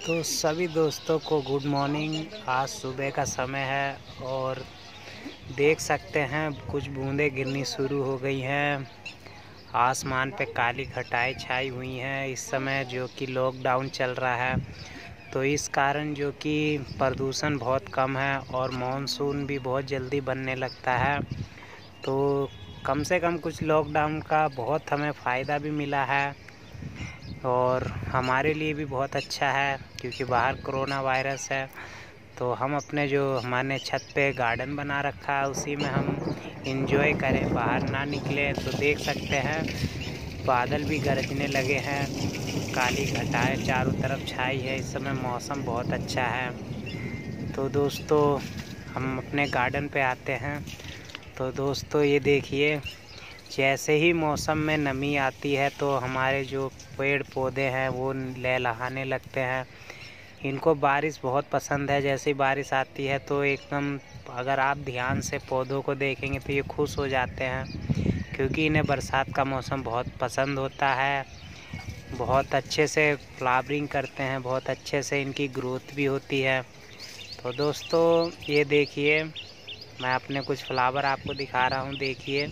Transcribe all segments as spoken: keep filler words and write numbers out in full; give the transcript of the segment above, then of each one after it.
तो सभी दोस्तों को गुड मॉर्निंग। आज सुबह का समय है और देख सकते हैं कुछ बूंदें गिरनी शुरू हो गई हैं। आसमान पे काली घटाएं छाई हुई हैं इस समय, जो कि लॉकडाउन चल रहा है। तो इस कारण जो कि प्रदूषण बहुत कम है और मॉनसून भी बहुत जल्दी बनने लगता है। तो कम से कम कुछ लॉकडाउन का बहुत हमें फ़ायदा भी मिला है और हमारे लिए भी बहुत अच्छा है, क्योंकि बाहर कोरोना वायरस है। तो हम अपने जो हमारे छत पे गार्डन बना रखा है उसी में हम एंजॉय करें, बाहर ना निकलें। तो देख सकते हैं बादल भी गरजने लगे हैं, काली घटाएं चारों तरफ छाई है इस समय, मौसम बहुत अच्छा है। तो दोस्तों हम अपने गार्डन पे आते हैं। तो दोस्तों ये देखिए, जैसे ही मौसम में नमी आती है तो हमारे जो पेड़ पौधे हैं वो लहलहाने लगते हैं। इनको बारिश बहुत पसंद है। जैसे ही बारिश आती है तो एकदम, अगर आप ध्यान से पौधों को देखेंगे तो ये खुश हो जाते हैं, क्योंकि इन्हें बरसात का मौसम बहुत पसंद होता है। बहुत अच्छे से फ्लावरिंग करते हैं, बहुत अच्छे से इनकी ग्रोथ भी होती है। तो दोस्तों ये देखिए, मैं अपने कुछ फ्लावर आपको दिखा रहा हूँ। देखिए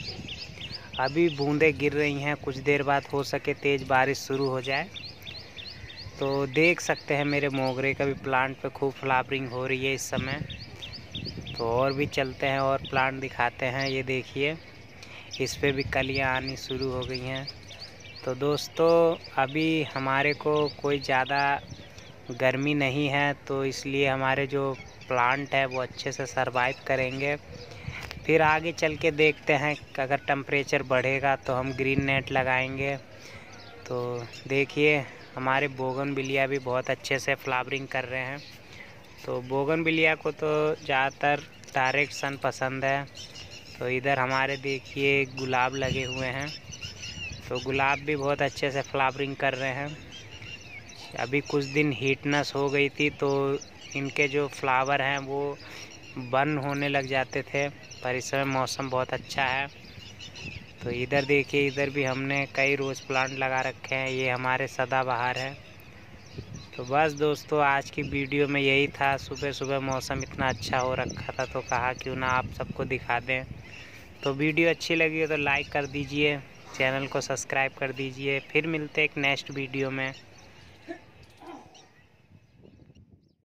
अभी बूंदें गिर रही हैं, कुछ देर बाद हो सके तेज़ बारिश शुरू हो जाए। तो देख सकते हैं मेरे मोगरे का भी प्लांट पे खूब फ्लावरिंग हो रही है इस समय। तो और भी चलते हैं और प्लांट दिखाते हैं। ये देखिए इस पे भी कलियां आनी शुरू हो गई हैं। तो दोस्तों अभी हमारे को कोई ज़्यादा गर्मी नहीं है, तो इसलिए हमारे जो प्लांट है वो अच्छे से सरवाइव करेंगे। फिर आगे चल के देखते हैं कि अगर टेम्परेचर बढ़ेगा तो हम ग्रीन नेट लगाएंगे। तो देखिए हमारे बोगनविलिया भी बहुत अच्छे से फ्लावरिंग कर रहे हैं। तो बोगनविलिया को तो ज़्यादातर डायरेक्ट सन पसंद है। तो इधर हमारे देखिए गुलाब लगे हुए हैं, तो गुलाब भी बहुत अच्छे से फ्लावरिंग कर रहे हैं। अभी कुछ दिन हीटनेस हो गई थी तो इनके जो फ्लावर हैं वो बंद होने लग जाते थे, पर इस समय मौसम बहुत अच्छा है। तो इधर देखिए, इधर भी हमने कई रोज़ प्लांट लगा रखे हैं, ये हमारे सदाबहार है। तो बस दोस्तों आज की वीडियो में यही था। सुबह सुबह मौसम इतना अच्छा हो रखा था तो कहा क्यों ना आप सबको दिखा दें। तो वीडियो अच्छी लगी हो तो लाइक कर दीजिए, चैनल को सब्सक्राइब कर दीजिए। फिर मिलते हैं एक नेक्स्ट वीडियो में।